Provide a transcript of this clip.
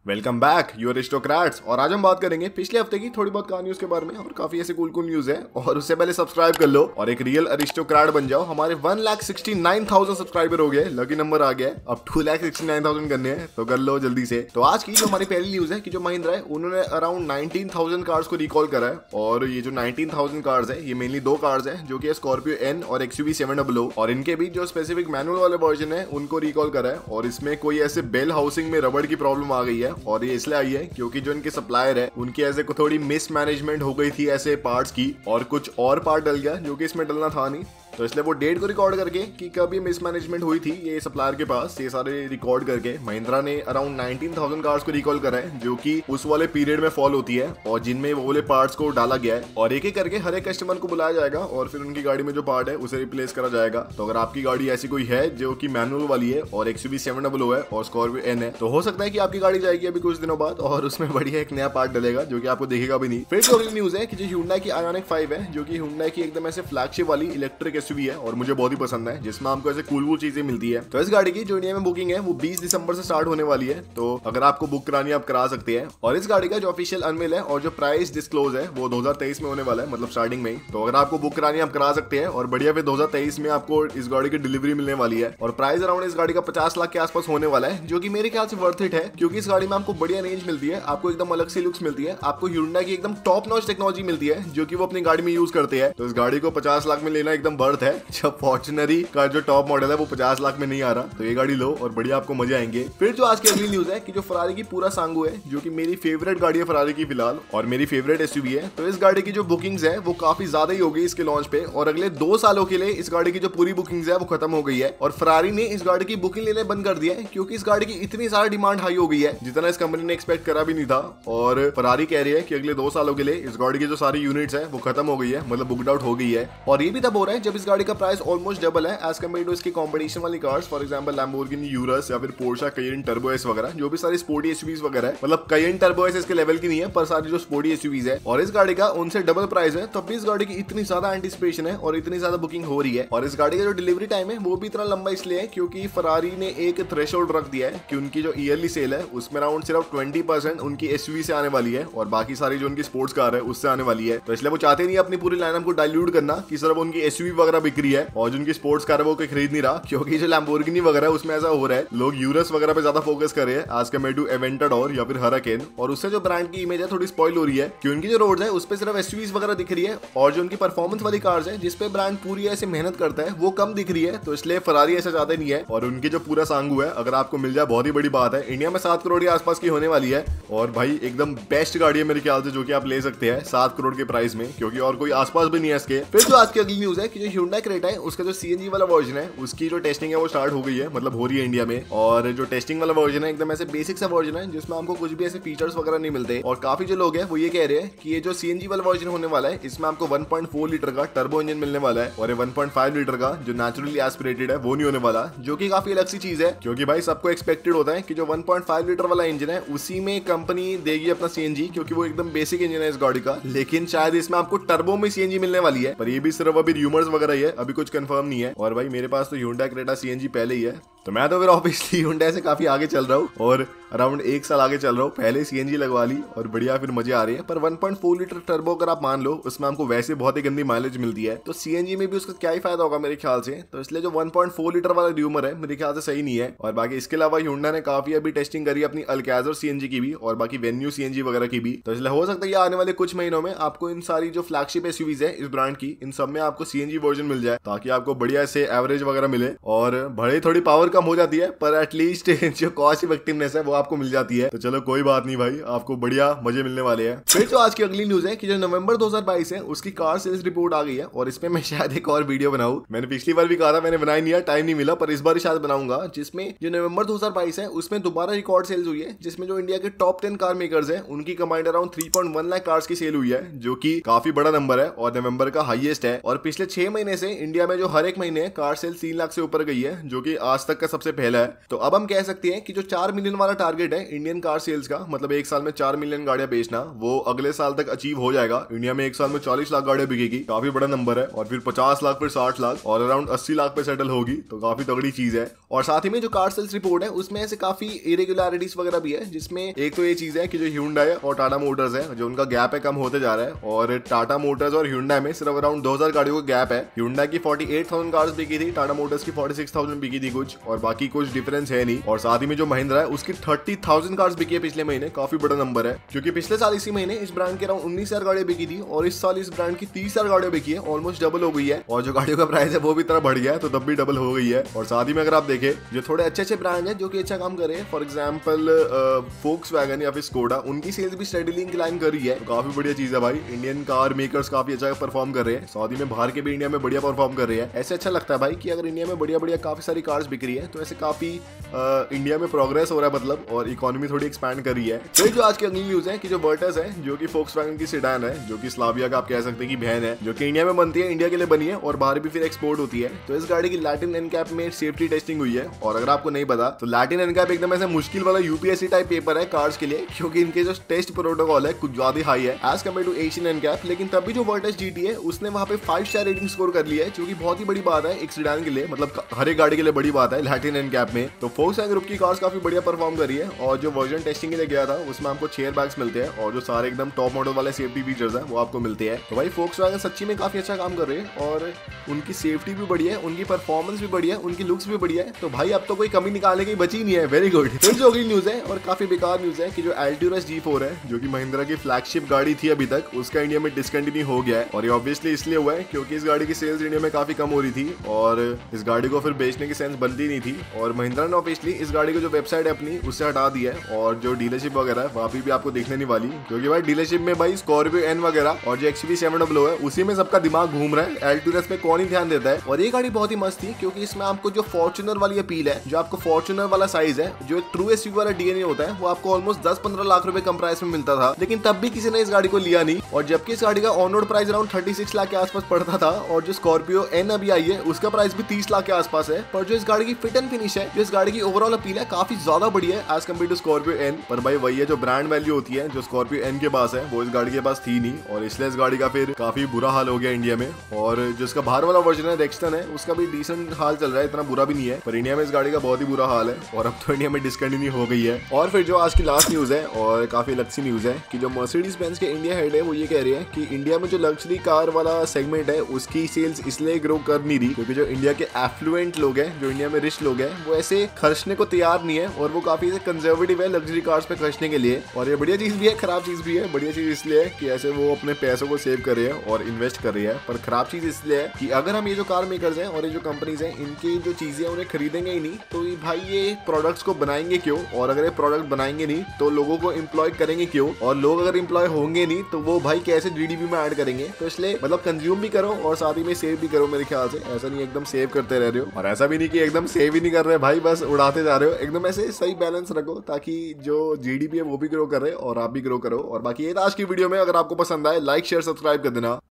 Welcome back you aristocrats. और आज हम बात करेंगे पिछले हफ्ते की थोड़ी बहुत कहानियों के बारे में और काफी ऐसे कूल न्यूज है। और उससे पहले सब्सक्राइब कर लो और एक रियल अरिस्टोक्रेट बन जाओ। हमारे 1,69,000 सब्सक्राइबर हो गए, लकी नंबर आ गया। अब 2,69,000 करने हैं तो कर लो जल्दी से। तो आज की जो हमारी पहली न्यूज है कि जो महिंद्रा है उन्होंने अराउंड 19,000 कार्स को रिकॉल करा है। और ये जो 19,000 कार्स है ये मेनली दो कार्स है जो कि स्कॉर्पियो एन और XUV 700 और इनके बीच जो स्पेसिफिक मैनुअल वाले वर्जन है उनको रिकॉल करा है। और इसमें कोई ऐसे बेल हाउसिंग में रबड़ की प्रॉब्लम आ गई है और ये इसलिए आई है क्योंकि जो इनके सप्लायर है उनकी ऐसे थोड़ी मिसमैनेजमेंट हो गई थी ऐसे पार्ट्स की, और कुछ और पार्ट डल गया जो कि इसमें डलना था नहीं। तो इसलिए वो डेट को रिकॉर्ड करके कि कब ये मिसमैनेजमेंट हुई थी ये सप्लायर के पास, ये सारे रिकॉर्ड करके महिंद्रा ने अराउंड 19,000 कार्स को रिकॉल करा है जो कि उस वाले पीरियड में फॉल होती है और जिनमें वो वाले पार्ट्स को डाला गया है। और एक एक करके हर एक कस्टमर को बुलाया जाएगा और फिर उनकी गाड़ी में जो पार्ट है उसे रिप्लेस करा जाएगा। तो अगर आपकी गाड़ी ऐसी कोई है जो कि मैनुअल वाली है और XUV 700 है और स्कॉर्पियो एन है तो हो सकता है कि आपकी गाड़ी जाएगी अभी कुछ दिनों बाद और उसमें बढ़िया एक नया पार्ट डलेगा जो कि आपको देखेगा भी नहीं। फिर जो अगली न्यूज है कि जो Hyundai की Ioniq 5 है जो कि Hyundai की एकदम ऐसे फ्लैगशिप वाली इलेक्ट्रिक SUV है और मुझे बहुत ही पसंद है, जिसमें आपको ऐसे कूल चीजें मिलती है। तो इस गाड़ी की जो इंडिया में बुकिंग है वो 20 दिसंबर से स्टार्ट होने वाली है। तो अगर आपको बुक करानी है आप करा सकते हैं। और इस गाड़ी का जो ऑफिशियल अनवेल है और जो प्राइस डिस्क्लोज है वो 2023 में होने वाला है, मतलब स्टार्टिंग में ही। तो अगर आपको बुक करानी है आप करा सकते हैं और बढ़िया फिर 2023 में आपको इस गाड़ी की डिलीवरी मिलने वाली है। और प्राइस अराउंड इस गाड़ी का 50 लाख के आसपास होने वाला है जो कि मेरे ख्याल से वर्थ इट है, क्योंकि इस गाड़ी में आपको बढ़िया रेंज मिलती है, आपको एकदम अलग से लुक्स मिलती है, आपको Hyundai की एकदम टॉप नॉच टेक्नोलॉजी मिलती है जो कि वो अपनी गाड़ी में यूज करते हैं। तो इस गाड़ी को 50 लाख में लेना एकदम बर्थ है। जब फॉर्च्यूनरी का जो टॉप मॉडल है वो 50 लाख में नहीं आ रहा तो ये गाड़ी लो और बढ़िया आपको मजे आएंगे। फिर जो आज की अगली न्यूज है कि जो फरारी की पूरा सांगो है जो कि मेरी फेवरेट गाड़ी है फरारी की फिलहाल और मेरी फेवरेट SUV है। तो इस गाड़ी की जो बुकिंग्स है वो काफी ज्यादा ही हो गई इसके लॉन्च पे और अगले 2 सालों के लिए इस गाड़ी की जो पूरी बुकिंग्स है वो खत्म हो गई है। और फरारी ने इस गाड़ी की बुकिंग लेने बंद कर दिया है क्योंकि इस गाड़ी की इतनी सारी डिमांड हाई हो गई है जितना इस कंपनी ने एक्सपेक्ट करा भी नहीं था। और फरारी कह रही है कि अगले 2 सालों के लिए इस गाड़ी की जो सारी यूनिट्स है वो खत्म हो गई है, मतलब बुकड आउट हो गई है। और ये भी तब हो रहा है जब इस गाड़ी का प्राइस ऑलमोस्ट डबल है एज कम्पेयर टू इसकी कॉम्पिटिशन वाली cars, for example Lamborghini Urus या फिर पोर्शा कैयन टर्बो एस वगैरह, जो भी सारी स्पोर्टी SUVs वगैरह है। मतलब कैयन टर्बो एस इसके लेवल की नहीं है पर सारी जो स्पोर्टी SUVs है और इस गाड़ी का उनसे डबल प्राइस है। तब भी इस गाड़ी की इतनी ज्यादा एंटिसिपेशन है और इतनी ज्यादा बुकिंग हो रही है। और इस गाड़ी का जो डिलीवरी टाइम है वो भी इतना लंबा इसलिए है क्योंकि फरारी ने एक थ्रेशोल्ड रख दिया है कि उनकी जो ईयरली सेल है उसमें अराउंड सिर्फ 20% उनकी SUV से आने वाली है और बाकी सारी जो उनकी स्पोर्ट्स कार है उससे आने वाली है। तो इसलिए वो चाहते नहीं अपनी पूरी लाइनअप को डाइल्यूट करना कि सिर्फ उनकी SUV वगैरह बिक रही है और जो उनकी स्पोर्ट्स कार है वो कोई खरीद नहीं रहा, क्योंकि जो लैम्बोर्गिनी वगैरह उसमें ऐसा हो रहा है लोग यूरस वगैरह पे ज्यादा फोकस कर रहे हैं आज कम्पेयर टू एवेंटाडोर या फिर हराकेन। और उससे जो ब्रांड की इमेज है थोड़ी स्पॉइल हो रही है कि उनकी जो रोड्स है उस पे सिर्फ SUVs वगैरह दिख रही है और जो उनकी परफॉर्मेंस वाली कार्स है जिसपे ब्रांड पूरी ऐसे मेहनत करता है वो कम दिख रही है। तो इसलिए फरारी ऐसा चाहते नहीं है। और उनकी जो पूरा सांगू है अगर आपको मिल जाए बहुत ही बड़ी बात है, इंडिया में 7 करोड़ के आसपास की होने वाली है और भाई एकदम बेस्ट गाड़ी है मेरे ख्याल से जो कि आप ले सकते हैं 7 करोड़ के प्राइस में, क्योंकि और कोई आसपास भी नहीं है इसके। फिर जो आज की अगली न्यूज है कि जो Hyundai Creta है उसका जो CNG वाला वर्जन है उसकी जो टेस्टिंग है वो स्टार्ट हो गई है, मतलब हो रही है इंडिया में। और जो टेस्टिंग वाला वर्जन है एकदम ऐसे बेसिक सा वर्जन है जिसमें आपको कुछ भी ऐसे फीचर्स वगैरह नहीं मिलते। और काफी जो लोग हैं वो ये कह रहे हैं कि ये जो CNG वाला वर्जन होने वाला है इसमें आपको 1.4 लीटर का टर्बो इंजन मिलने वाला है और 1.5 लीटर का जो नेचुरली एस्पिरेटेड है वो नहीं होने वाला, जो कि काफी अलग सी चीज है क्योंकि भाई सबको एक्सपेक्टेड होता है कि जो 1.5 लीटर वाला इंजन है उसी में कंपनी देगी अपना CNG क्योंकि वो एकदम बेसिक इंजन है इस गाड़ी का। लेकिन शायद इसमें आपको टर्बो में CNG मिलने वाली है, पर ये भी सिर्फ अभी रूमर्स वगैरह ही है, अभी कुछ कंफर्म नहीं है। और भाई मेरे पास तो Hyundai Creta CNG पहले ही है तो मैं तो फिर ऑब्वियसली Hyundai से काफी आगे चल रहा हूँ और अराउंड 1 साल आगे चल रहा हूँ। पहले CNG लगवा ली और बढ़िया फिर मजे आ रही है। पर 1.4 लीटर टर्बो अगर आप मान लो उसमें आपको वैसे बहुत ही गंदी माइलेज मिलती है तो CNG में भी उसका क्या ही फायदा होगा मेरे ख्याल से। तो इसलिए जो 1.4 लीटर वाला र्यूमर है मेरे ख्याल से सही नहीं है। और बाकी इसके अलावा Hyundai ने काफी अभी टेस्टिंग करी अपनी Alcazar CNG की भी और बाकी Venue CNG वगैरह की भी। तो इसलिए हो सकता है आने वाले कुछ महीनों में आपको इन सारी जो फ्लैगशिप SUVs है इस ब्रांड की इन सब में आपको CNG वर्जन मिल जाए ताकि आपको बढ़िया से एवरेज वगैरह मिले। और भले थोड़ी पावर कम हो जाती है पर एटलीस्ट जो कॉस्ट इफेक्टिवनेस है वो आपको मिल जाती है। तो चलो कोई बात नहीं भाई, आपको बढ़िया मजे मिलने वाले हैं। फिर जो आज की अगली न्यूज है कि जो नवंबर 2022 है उसकी कार सेल्स रिपोर्ट आ गई है और इसमें मैं शायद एक और वीडियो बनाऊं। मैंने पिछली बार भी कहा था, मैंने बनाई नहीं है, टाइम नहीं मिला, पर इस बार शायद बनाऊंगा जिसमें जो नवंबर 2022 है उसमें दोबारा रिकॉर्ड सेल्स हुई है जिसमें जो इंडिया के टॉप 10 कार मेकर्स है उनकी कमांड अराउंड 3.1 लाख कार्स की सेल हुई है, जो कि काफी बड़ा नंबर है और नवंबर का हाईएस्ट है। और पिछले 6 महीने से इंडिया में जो हर एक महीने कार सेल 3 लाख से ऊपर गई है, जो कि आज तक का सबसे पहला है। तो अब हम कह सकते हैं कि जो 4 मिलियन वाला टारगेट है इंडियन कार सेल्स का, मतलब एक साल में 4 मिलियन गाड़ियां बेचना, वो अगले साल तक अचीव हो जाएगा। इंडिया में एक साल में 40 लाख गाड़ियां बिकेगी, काफी बड़ा नंबर है। और फिर 50 लाख, फिर 60 लाख और अराउंड 80 लाख पे सेटल होगी, तो काफी तगड़ी चीज है। और साथ ही में जो कार सेल्स रिपोर्ट है उसमें ऐसे काफी इरेगुलरिटीज वगैरह भी है, जिसमें एक तो ये चीज है कि जो Hyundai और टाटा मोटर्स है, जो उनका गैप है कम होते जा रहा है। और टाटा मोटर्स और Hyundai में सिर्फ अराउंड 2000 गाड़ियों का गैप है। Hyundai की 48,000 कार्स बिकी थी, टाटा मोटर्स की 46,000 बिकी थी कुछ, और बाकी कुछ डिफरेंस है नहीं। और साथ ही में जो महिंद्रा है उसकी 30,000 कार्स बिकी है पिछले महीने, काफी बड़ा नंबर है, क्योंकि पिछले साल इसी महीने इस ब्रांड के अराउंड 19,000 गाड़ियां बिकी थी, और इस साल इस ब्रांड की 30,000 गाड़ियां बिकी है, ऑलमोस्ट डबल हो गई है। और जो गाड़ियों का प्राइस है वो भी इतना बढ़ गया है, तो तब भी डबल हो गई है। और साथ ही में अगर आप देखें जो थोड़े अच्छे ब्रांड है जो कि अच्छा काम कर रहे हैं, फॉर एग्जाम्पल फोक्सवैगन या फिर स्कोडा, उनकी सेल्स भी स्टेडीली इंक्लाइन कर रही है, तो काफी बढ़िया चीज है भाई। इंडियन कार मेकर्स काफी अच्छा परफॉर्म कर रहे हैं, साथ ही में बाहर के भी इंडिया में बढ़िया परफॉर्म कर रहे हैं। ऐसे अच्छा लगता है भाई कि अगर इंडिया में बढ़िया काफी सारी कार्स बिक रही है, तो ऐसे काफी इंडिया में प्रोग्रेस हो रहा है, मतलब, और इकोनॉमी थोड़ी एक्सपैंड कर रही है। तो जो आज की अगली न्यूज है कि जो वर्टस है, जो कि फोक्सवैगन की सेडान है, जो कि स्लाविया का आप कह सकते हैं कि बहन है, जो कि इंडिया में बनती है, इंडिया के लिए बनी है और बाहर भी फिर एक्सपोर्ट होती है। तो इस गाड़ी की लैटिन एनकैप में सेफ्टी टेस्टिंग हुई है। और अगर आपको नहीं पता तो लैटिन एनकैप एकदम ऐसे मुश्किल वाला यूपीएससी टाइप पेपर है कार्स के लिए, क्योंकि इनके जो टेस्ट प्रोटोकॉल है कुछ ज्यादा हाई है as compare to Asian NCAP. लेकिन तब भी जो वर्टस जीटी है उसने वहां पे 5 स्टार रेटिंग स्कोर कर लिया है, जो कि बहुत ही बड़ी बात है एक सेडान के लिए, मतलब हर एक गाड़ी के लिए बड़ी बात है लैटिन एनकैप में। तो फोक्सवैगन ग्रुप की कार्स काफी बढ़िया परफॉर्म कर रही है। और जो वर्जन टेस्टिंग के लिए गया था उसमें आपको चेयर बैग्स मिलते हैं, और जो सारे एकदम टॉप मॉडल वाले सेफ्टी फीचर्स हैं वो आपको मिलते हैं। तो भाई फोक्सवैगन सच्ची में काफी अच्छा काम कर रहे हैं, और उनकी सेफ्टी भी बढ़िया है, उनकी परफॉर्मेंस भी बढ़िया है, उनकी लुक्स भी बढ़िया है। तो भाई अब तो कोई कमी निकालने की बची नहीं है। Very good. फिर जो अगली न्यूज है और काफी बेकार न्यूज है कि जो Alturas G4 है, जो कि महिंद्रा की फ्लैगशिप गाड़ी थी अभी तक, उसका इंडिया में डिसकंटिन्यू हो गया है। और ये ऑब्वियसली इसलिए हुआ है क्योंकि इस गाड़ी की सेल्स इंडिया में काफी कम हो रही थी, और इस गाड़ी को फिर बेचने की सेंस बनती नहीं थी। और महिंद्रा ने ऑब्वियसली इस गाड़ी को जो वेबसाइट है अपनी उससे हटा दिया है, और जो डीलरशिप वगैरह है वहाँ भी आपको देखने नहीं वाली, क्योंकि भाई डीलरशिप में भाई स्कॉर्पियो एन वगैरह और जो XUV 700 है उसी में सबका दिमाग घूम रहा है। Alturas पे कौन ही ध्यान देता है। और ये गाड़ी बहुत ही मस्त थी, क्योंकि इसमें आपको जो फॉर्च्यूनर वाली अपील है, जो आपको फॉर्च्यूनर वाला साइज है, जो ट्रू SUV वाला डीएनए होता है, वो आपको ऑलमोस्ट 10-15 लाख रुपए कम प्राइस में मिलता था। लेकिन तब भी किसी ने इस गाड़ी को लिया नहीं, और जबकि इस गाड़ी का on road price around 36 lakh के आसपास पड़ता था। और जो स्कॉर्पियो एन अभी आई है उसका प्राइस भी 30 लाख के आसपास है। पर जो इस गाड़ी की फिट एंड फिनिश है, जो इस गाड़ी की ओवरऑल अपील है, काफी ज्यादा बढ़िया है as compare to Scorpio N. पर भाई वही है, जो ब्रांड वैल्यू होती है जो स्कॉर्पियो एन के पास है, वो इस गाड़ी के पास थी नहीं, और इसलिए इस गाड़ी का फिर काफी बुरा हाल हो गया इंडिया में। और जो इसका बाहर वाला वर्जन है रेक्सटन है, उसका भी डिसेंट हाल चल रहा है, इतना बुरा भी नहीं है। पर इंडिया में इस गाड़ी का बहुत ही बुरा हाल है, और अब तो इंडिया में डिसकंटिन्यू हो गई है। और फिर जो आज की लास्ट न्यूज है और काफी अच्छी न्यूज है कि जो मर्सिडीज बेंज के इंडिया हेड है वो ये कह रही है कि इंडिया में जो लग्जरी कार वाला सेगमेंट है उसकी सेल्स इसलिए ग्रो कर नहीं रही क्योंकि जो इंडिया के एफ्लुएंट लोग हैं, जो इंडिया में रिच लोग हैं, वो ऐसे खर्चने को तैयार नहीं है, और वो काफी कंजर्वेटिव है लग्जरी कार्स पे खर्चने के लिए। और ये बढ़िया चीज भी है, खराब चीज भी है। बढ़िया चीज इसलिए है कि ऐसे वो अपने पैसों को सेव कर रहे हैं और इन्वेस्ट कर रही है, पर खराब चीज इसलिए है कि अगर हम ये जो कार मेकर्स हैं और ये जो कंपनीज हैं, इनकी जो चीजें उन्हें खरीदेंगे ही नहीं, तो भाई ये प्रोडक्ट्स को बनाएंगे क्यों? और अगर ये प्रोडक्ट बनाएंगे नहीं तो लोगों को एम्प्लॉय करेंगे क्यों? और लोग अगर एम्प्लॉय होंगे नहीं तो वो भाई कैसे जीडीपी में ऐड करेंगे? तो इसलिए मतलब कंज्यूम भी करो और साथ ही में सेव भी करो। मेरे ख्याल से ऐसा नहीं एकदम सेव करते रह रहे हो, और ऐसा भी नहीं कि एकदम सेव ही नहीं कर रहे भाई, बस उड़ाते जा रहे हो। एकदम ऐसे सही बैलेंस रखो ताकि जो जीडीपी है वो भी ग्रो करे और आप भी ग्रो करो। और बाकी ये था आज की वीडियो में। अगर आपको पसंद आए लाइक शेयर सब्सक्राइब कर देना।